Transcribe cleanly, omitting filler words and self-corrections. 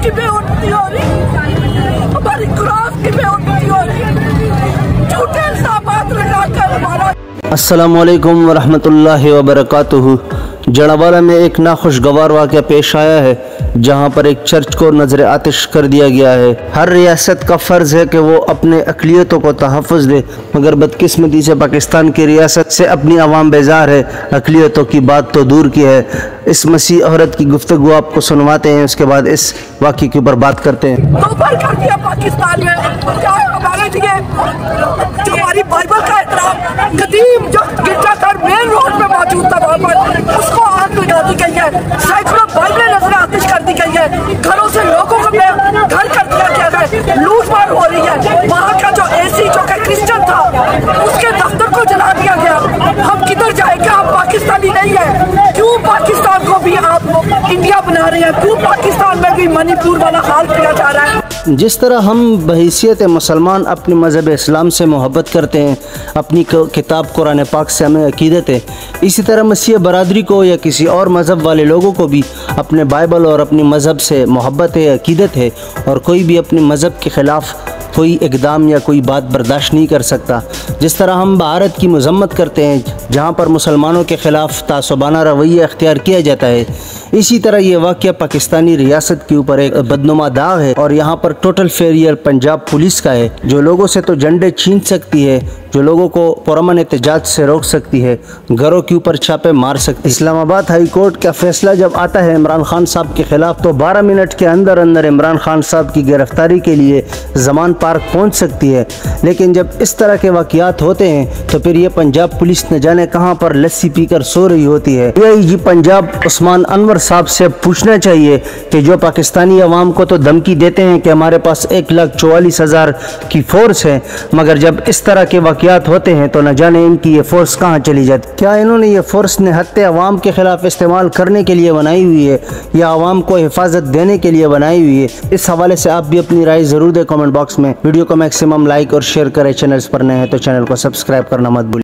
की बेइज्जती हो रही, हमारी क्राफ्ट की बेइज्जती हो रही, झूठे इल्जामात लगाकर हमारा। अस्सलामु अलैकुम वरहमतुल्लाहि वबरकातुहू। जड़ावाला में एक नाखुशगवार वाक़या पेश आया है जहां पर एक चर्च को नजर आतिश कर दिया गया है। हर रियासत का फ़र्ज़ है कि वो अपने अक़लियतों को तहफ़्फ़ुज़ दे, मगर बदकिस्मती से पाकिस्तान की रियासत से अपनी आवाम बेजार है। अक़लियतों की बात तो दूर की है। इस मसीह औरत की गुफ्तगू आपको सुनवाते हैं, उसके बाद इस वाक़े के ऊपर बात करते हैं। पाकिस्तान में क्या हमारे लिए जो हमारी बाइबल का एहतराम कदीम जो गिरजाघर मेन रोड पे मौजूद था, वहाँ पर उसको आग लगा दी गई है। सैकड़ों बाइबलें नजर आतिश कर दी गई है। घरों से लोगों को घर कर दिया गया है। लूटमार हो रही है। वहाँ का जो एसी जो कि क्रिश्चियन था, उसके दफ्तर को जला दिया गया। हम किधर जाएंगे? हम पाकिस्तानी नहीं है। क्यों पाकिस्तान को भी आप इंडिया बना रहे हैं? क्यों पाकिस्तान में भी मणिपुर वाला हाल किया जा रहा है? जिस तरह हम बहैसियत मुसलमान अपने मज़हब इस्लाम से मोहब्बत करते हैं, अपनी किताब कुरान पाक से हमें अकीदत है, इसी तरह मसीह बरादरी को या किसी और मज़हब वाले लोगों को भी अपने बाइबल और अपने मज़हब से मोहब्बत है, अकीदत है, और कोई भी अपने मज़हब के ख़िलाफ़ कोई इक़दाम या कोई बात बर्दाश्त नहीं कर सकता। जिस तरह हम भारत की मज़म्मत करते हैं जहाँ पर मुसलमानों के ख़िलाफ़ तासुबाना रवैया अख्तियार किया जाता है, इसी तरह ये वाक़या पाकिस्तानी रियासत के ऊपर एक बदनुमा दाग है। और यहाँ पर टोटल फेलियर पंजाब पुलिस का है, जो लोगों से तो झंडे छीन सकती है, जो लोगों को पुरअमन एहतजाज से रोक सकती है, घरों के ऊपर छापे मार सकती है। इस्लामाबाद हाई कोर्ट का फैसला जब आता है इमरान खान साहब के ख़िलाफ़, तो 12 मिनट के अंदर अंदर इमरान खान साहब की गिरफ्तारी के लिए ज़मान पार्क पहुँच सकती है। लेकिन जब इस तरह के वाक़यात होते हैं तो फिर ये पंजाब पुलिस न जाने कहाँ पर लस्सी पीकर सो रही होती है। AIG पंजाब उस्मान अनवर साहब से पूछना चाहिए कि जो पाकिस्तानी अवाम को तो धमकी देते हैं कि हमारे पास 1,44,000 की फ़ोर्स है, मगर जब इस तरह के वाक़यात होते हैं तो न जाने इनकी ये फ़ोर्स कहाँ चली जाती। क्या इन्होंने ये फ़ोर्स निहत्ते अवाम के ख़िलाफ़ इस्तेमाल करने के लिए बनाई हुई है या अवाम को हिफाजत देने के लिए बनाई हुई है? इस हवाले से आप भी अपनी राय ज़रूर दें कमेंट बॉक्स में। वीडियो को मैक्सिमम लाइक और शेयर करें। चैनल्स पर नए हैं तो चैनल को सब्सक्राइब करना मत भूलिए।